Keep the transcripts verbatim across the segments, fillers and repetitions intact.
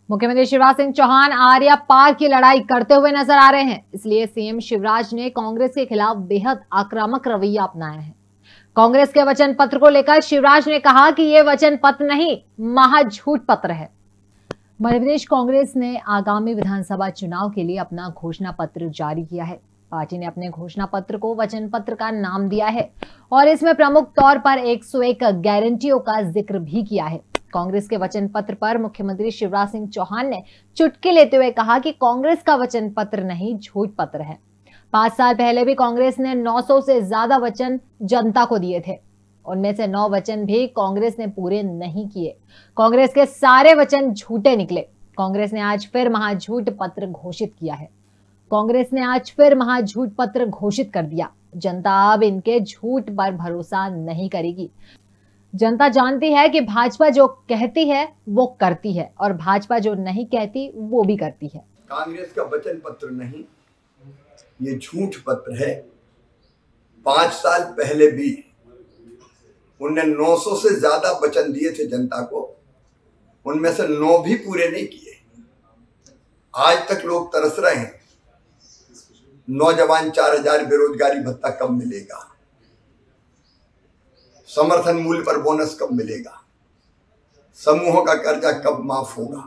मुख्यमंत्री शिवराज सिंह चौहान आर्या पार की लड़ाई करते हुए नजर आ रहे हैं, इसलिए सीएम शिवराज ने कांग्रेस के खिलाफ बेहद आक्रामक रवैया अपनाया है। कांग्रेस के वचन पत्र को लेकर शिवराज ने कहा कि यह वचन पत्र नहीं, महाझूठ पत्र है। मध्य प्रदेश कांग्रेस ने आगामी विधानसभा चुनाव के लिए अपना घोषणा पत्र जारी किया है। पार्टी ने अपने घोषणा पत्र को वचन पत्र का नाम दिया है और इसमें प्रमुख तौर पर एक सौ एक गारंटियों का जिक्र भी किया है। कांग्रेस के वचन पत्र पर मुख्यमंत्री शिवराज सिंह चौहान ने चुटकी लेते हुए कहा कि कांग्रेस का वचन पत्र नहीं, झूठ पत्र है। पांच साल पहले भी कांग्रेस ने नौ सौ से ज्यादा वचन जनता को दिए थे, उनमें से नौ वचन भी कांग्रेस ने पूरे नहीं किए। कांग्रेस के सारे वचन झूठे निकले। कांग्रेस ने आज फिर महाझूठ पत्र घोषित किया है। कांग्रेस ने आज फिर महाझूठ पत्र घोषित कर दिया। जनता अब इनके झूठ पर भरोसा नहीं करेगी। जनता जानती है कि भाजपा जो कहती है वो करती है और भाजपा जो नहीं कहती वो भी करती है। कांग्रेस का वचन पत्र नहीं, ये झूठ पत्र है। पांच साल पहले भी उनने नौ सौ से ज्यादा वचन दिए थे जनता को, उनमें से नौ भी पूरे नहीं किए। आज तक लोग तरस रहे हैं। नौजवान चार हजार बेरोजगारी भत्ता कब मिलेगा, समर्थन मूल्य पर बोनस कब मिलेगा, समूहों का कर्जा कब माफ होगा।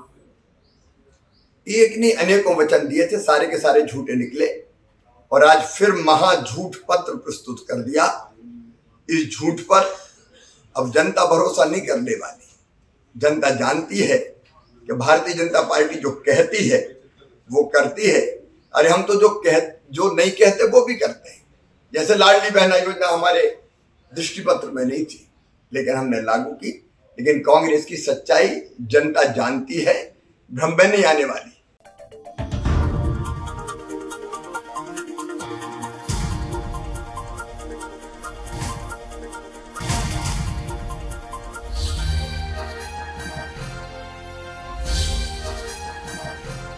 एक नहीं अनेकों वचन दिए थे, सारे के सारे झूठे निकले और आज फिर महाझूठ पत्र प्रस्तुत कर दिया। इस झूठ पर अब जनता भरोसा नहीं करने वाली। जनता जानती है कि भारतीय जनता पार्टी जो कहती है वो करती है। अरे हम तो जो कह जो नहीं कहते वो भी करते हैं। जैसे लाडली बहना योजना हमारे दृष्टि पत्र में नहीं थी, लेकिन हमने लागू की। लेकिन कांग्रेस की सच्चाई जनता जानती है, भ्रम में नहीं आने वाली।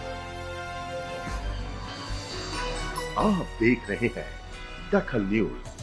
आप देख रहे हैं दखल न्यूज।